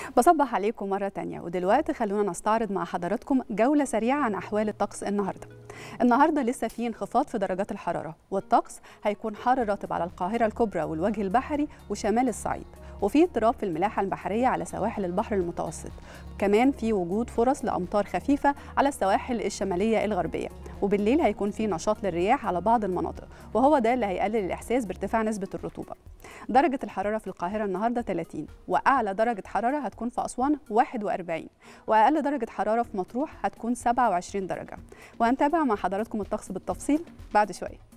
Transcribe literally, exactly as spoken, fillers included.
بصبح عليكم مرة تانية، ودلوقتي خلونا نستعرض مع حضراتكم جولة سريعة عن أحوال الطقس النهاردة. النهاردة لسه في انخفاض في درجات الحرارة، والطقس هيكون حار رطب على القاهرة الكبرى والوجه البحري وشمال الصعيد، وفي اضطراب في الملاحة البحرية على سواحل البحر المتوسط. كمان في وجود فرص لأمطار خفيفة على السواحل الشمالية الغربية، وبالليل هيكون في نشاط للرياح على بعض المناطق، وهو ده اللي هيقلل الإحساس بارتفاع نسبة الرطوبة. درجة الحرارة في القاهرة النهاردة ثلاثين، وأعلى درجة حرارة هتكون في أسوان واحد وأربعين، وأقل درجة حرارة في مطروح هتكون سبعة وعشرين درجة. وهنتابع مع حضراتكم الطقس بالتفصيل بعد شوية.